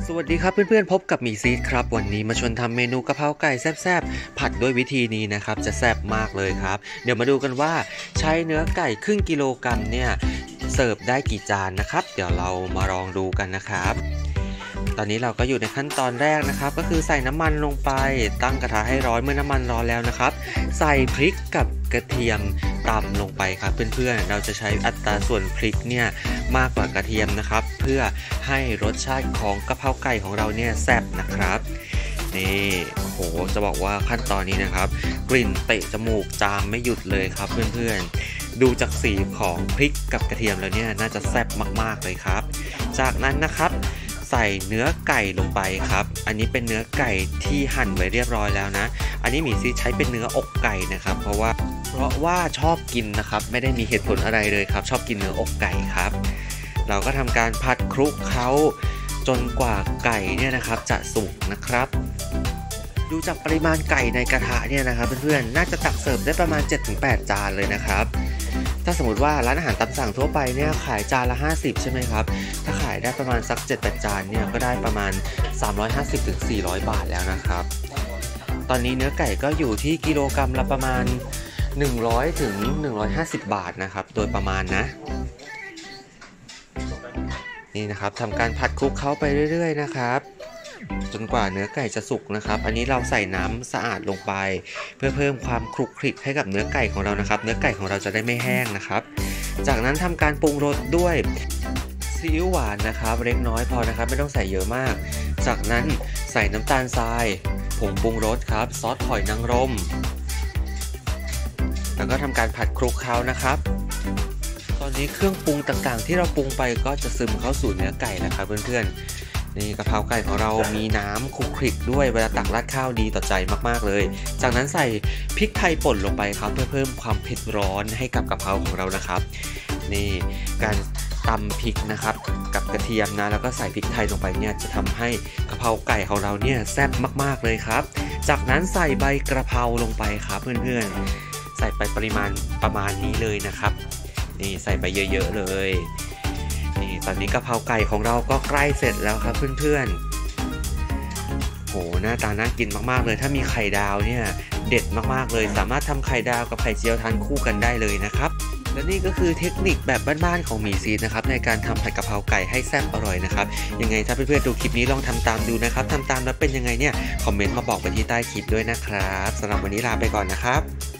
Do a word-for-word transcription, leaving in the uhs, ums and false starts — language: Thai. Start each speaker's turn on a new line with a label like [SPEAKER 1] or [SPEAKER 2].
[SPEAKER 1] สวัสดีครับเพื่อนๆพบกับหมีซีดครับวันนี้มาชวนทำเมนูกะเพราไก่แซ่บๆผัดด้วยวิธีนี้นะครับจะแซ่บมากเลยครับเดี๋ยวมาดูกันว่าใช้เนื้อไก่ครึ่งกิโลกรัมเนี่ยเสิร์ฟได้กี่จานนะครับเดี๋ยวเรามาลองดูกันนะครับตอนนี้เราก็อยู่ในขั้นตอนแรกนะครับก็คือใส่น้ำมันลงไปตั้งกระทะให้ร้อนเมื่อน้ำมันร้อนแล้วนะครับใส่พริกกับกระเทียมตำลงไปครับเพื่อนๆเราจะใช้อัตราส่วนพริกเนี่ยมากกว่ากระเทียมนะครับเพื่อให้รสชาติของกะเพราไก่ของเราเนี่ยแซ่บนะครับนี่โอ้โหจะบอกว่าขั้นตอนนี้นะครับกลิ่นเตะจมูกจามไม่หยุดเลยครับเพื่อนๆดูจากสีของพริกกับกระเทียมแล้วเนี่ยน่าจะแซ่บมากๆเลยครับจากนั้นนะครับใส่เนื้อไก่ลงไปครับอันนี้เป็นเนื้อไก่ที่หั่นไว้เรียบร้อยแล้วนะอันนี้หมีซีใช้เป็นเนื้ออกไก่นะครับเพราะว่าเพราะว่าชอบกินนะครับไม่ได้มีเหตุผลอะไรเลยครับชอบกินเนื้ออกไก่ครับเราก็ทำการผัดคลุกเคล้าจนกว่าไก่เนี่ยนะครับจะสุกนะครับดูจากปริมาณไก่ในกระทะเนี่ยนะครับเพื่อนๆน่าจะตักเสิร์ฟได้ประมาณ เจ็ดถึงแปด จานเลยนะครับถ้าสมมติว่าร้านอาหารตามสั่งทั่วไปเนี่ยขายจานละห้าสิบใช่ไหมครับถ้าขายได้ประมาณสัก เจ็ดถึงแปด จานเนี่ยก็ได้ประมาณ สามร้อยห้าสิบถึงสี่ร้อย บาทแล้วนะครับตอนนี้เนื้อไก่ก็อยู่ที่กิโลกรัมละประมาณหนึ่งร้อยถึงหนึ่งร้อยห้าสิบบาทนะครับโดยประมาณนะนี่นะครับทำการผัดคลุกเข้าไปเรื่อยๆนะครับจนกว่าเนื้อไก่จะสุกนะครับอันนี้เราใส่น้ำสะอาดลงไปเพื่อเพิ่มความคลุกคลิกให้กับเนื้อไก่ของเรานะครับเนื้อไก่ของเราจะได้ไม่แห้งนะครับจากนั้นทำการปรุงรสด้วยซีอิ๊วหวานนะครับเล็กน้อยพอนะครับไม่ต้องใส่เยอะมากจากนั้นใส่น้ำตาลทรายผงปรุงรสครับซอสหอยนางรมแล้วก็ทำการผัดคลุกเคล้านะครับตอนนี้เครื่องปรุงต่างๆที่เราปรุงไปก็จะซึมเข้าสู่เนื้อไก่แล้วครับเพื่อนๆนี่กะเพราไก่ของเรามีน้ำคลุกคลิกด้วยเวลาตักราดข้าวดีต่อใจมากๆเลยจากนั้นใส่พริกไทยป่นลงไปครับเพื่อเพิ่มความเผ็ดร้อนให้กับกะเพราของเรานะครับนี่การตำพริกนะครับกับกระเทียมนะแล้วก็ใส่พริกไทยลงไปเนี่ยจะทำให้กะเพราไก่ของเราเนี่ยแซ่บมากๆเลยครับจากนั้นใส่ใบกระเพราลงไปครับเพื่อนๆใส่ไปปริมาณประมาณนี้เลยนะครับนี่ใส่ไปเยอะๆเลยนี่ตอนนี้กะเพราไก่ของเราก็ใกล้เสร็จแล้วครับเพื่อนๆโหหน้าตาน่ากินมากๆเลยถ้ามีไข่ดาวเนี่ยเด็ดมากๆเลยสามารถทำไข่ดาวกับไข่เจียวทานคู่กันได้เลยนะครับและนี่ก็คือเทคนิคแบบบ้านๆของหมีซีดนะครับในการทำผัดกะเพราไก่ให้แซ่บอร่อยนะครับยังไงถ้าเพื่อนๆดูคลิปนี้ลองทำตามดูนะครับทำตามแล้วเป็นยังไงเนี่ยคอมเมนต์มาบอกไปที่ใต้คลิปด้วยนะครับสำหรับวันนี้ลาไปก่อนนะครับ